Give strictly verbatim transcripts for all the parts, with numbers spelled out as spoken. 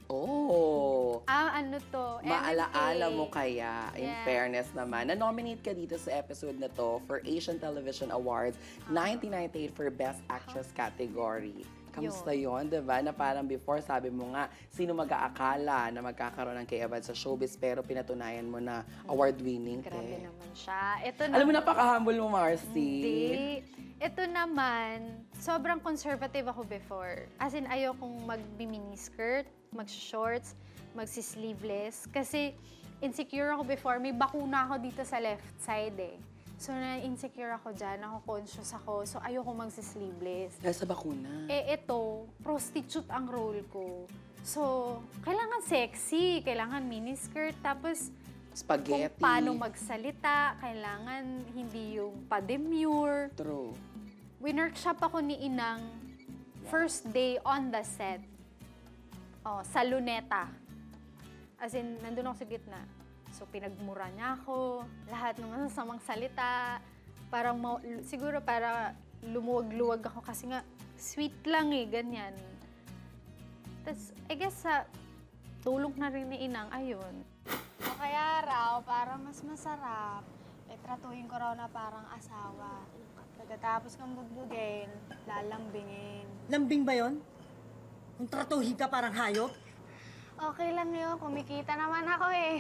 Oh! Ah, ano to? Maalaala mo kaya, in Yeah. fairness naman. Na-nominate ka dito sa episode na to for Asian Television Awards nineteen ninety-eight for Best Actress category. Kamusta yun, diba? Na parang before, sabi mo nga, sino mag-aakala na magkakaroon ng Kaye sa showbiz, pero pinatunayan mo na award-winning. Grabe naman siya. Ito Alam mo, naman- napaka-humble mo, Marcy. Hindi. Ito naman, sobrang conservative ako before. As in, ayokong mag-miniskirt, mag-shorts, magsi-sleeveless. Kasi insecure ako before. May bakuna ako dito sa left side eh. So, na-insecure ako dyan, ako-conscious ako. So, ayoko magsi-sleeveless. Dahil sa bakuna. Eh, ito, prostitute ang role ko. So, kailangan sexy, kailangan miniskirt, tapos Spaghetti. kung paano magsalita, kailangan hindi yung pa-demure. True. Winworkshop ako ni Inang first day on the set. Oh, sa Luneta. As in, nandun ako sa gitna. So, pinagmura niya ako, lahat ng masasamang salita. Parang, siguro para lumuwag-luwag ako kasi nga, sweet lang eh, ganyan. Tapos, I guess sa tulong na rin ni Inang, ayun. O kaya raw, para mas masarap, eh, tratuhin ko raw na parang asawa. Pagkatapos kong bugbugin, lalambingin. Lambing ba yon? Kung tratuhin ka parang hayop? Okay lang yun, kumikita naman ako eh.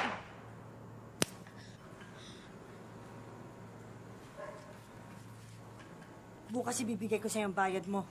Bukas ibibigay ko sa'yo ang bayad mo.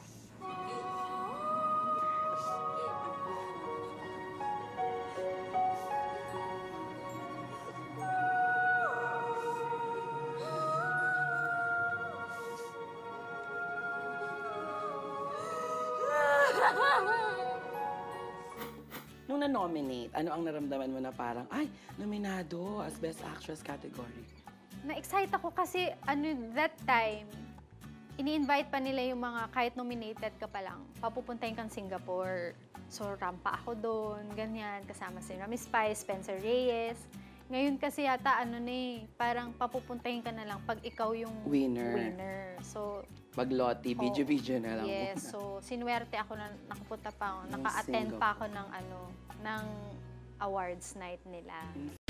Nung na-nominate, ano ang naramdaman mo na parang, ay, nominado as Best Actress category? Na-excite ako kasi ano, that time, ini-invite pa nila yung mga kahit nominated ka pa lang, papupuntahin kang Singapore. So, rampa ako doon, ganyan, kasama si Miss Spice, Spencer Reyes. Ngayon kasi yata, ano na eh, parang papupuntahin ka na lang pag ikaw yung Winner. winner. So, Pag-lottie, video-video na lang. yes, so sinuwerte ako na nakapunta pa ako, naka-attend pa ako ng ano, ng awards night nila.